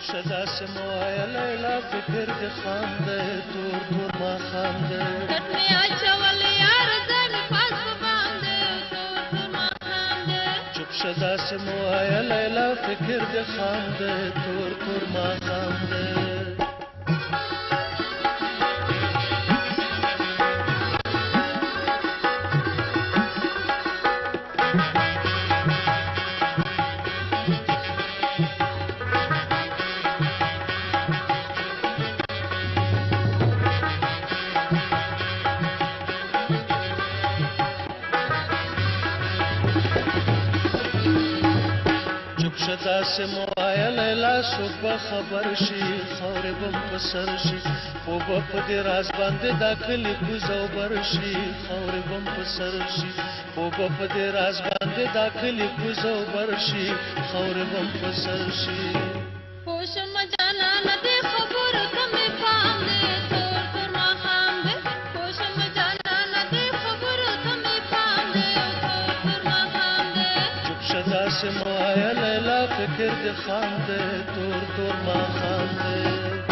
شه داسې مه وایه لیلا فکر دې خام دی تور تور ماښام دی کټ مې اچول یار ځان پاس په بام دی تور تور ماښام دی چوپ شه داسې مه وایه لیلا فکر دې خام دی تور تور ماښام دی داسې مه وایه لیلا څوک به خبر شي خاورې به م په سر شي خو به په دې راز باندې دا کلي کوز او بر شي خاورې به م په سر شي خو به په دې راز باندې دا کلي کوز او بر شي خاورې به م په سر شي پوه شومه جانانه دې خبرو ته مې پام دی تور تور ماښام دی پوه شومه جانانه دې خبرو ته مې پام دی تور تور ماښام دی چوپ شه داسې مه وایه لیلا فکر دې خام دی تور تور ماښام دی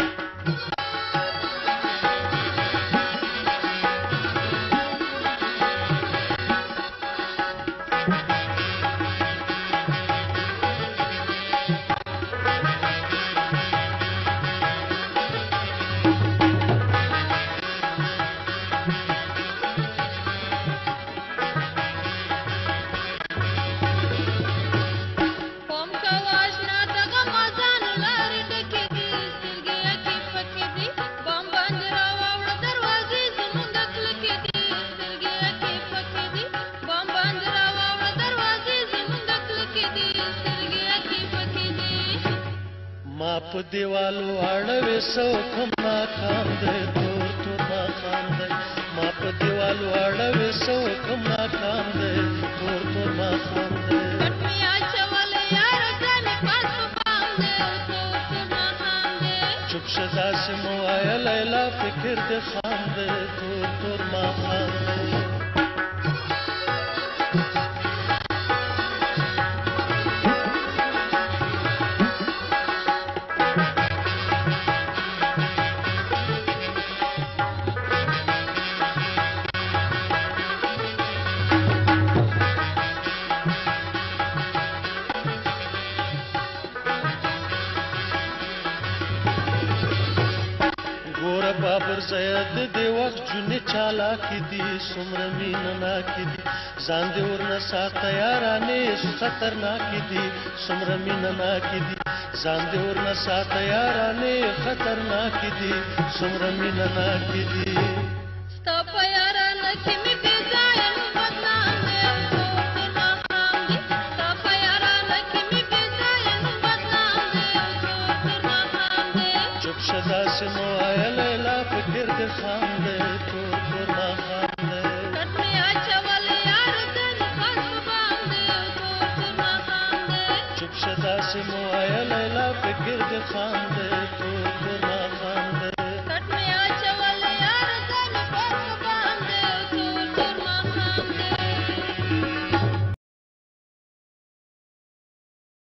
ما په دیوالو اړوې څه وکړم ناکام دی تور تور ماښام دی ما په دیوالو اړوې څه وکړم ناکام دی تور تور ماښام دی کټ مې اچول یار ځان پاس په بام دی تور تور ماښام دی چوپ شه داسې مه وایه لیلا فکر دې خام دی تور تور ماښام دی ګوره بابر زید دې وخت جونې چالاکې دي څومره مینه ناکې دي ځان دې ورنه ساته یارانې خطرناکې دي څومره مینه ناکې دي ځان دې ورنه ساته یارانې خطرناکې دي څومره مینه ناکې دي ستا په یارانه کې مې بې ځایه نوم بدنام دی تور تور ماښام دی ستا په یارانه کې مې بې ځایه نوم بدنام دی تور تور ماښام دی چوپ شه داسې مه وایه لیلا فکر دې خام دی تور تور ماښام دی کټ مې اچول یار ځان پاس په بام دی تور تور ماښام دی چوپ شه داسې مه وایه لیلا فکر دې خام دی تور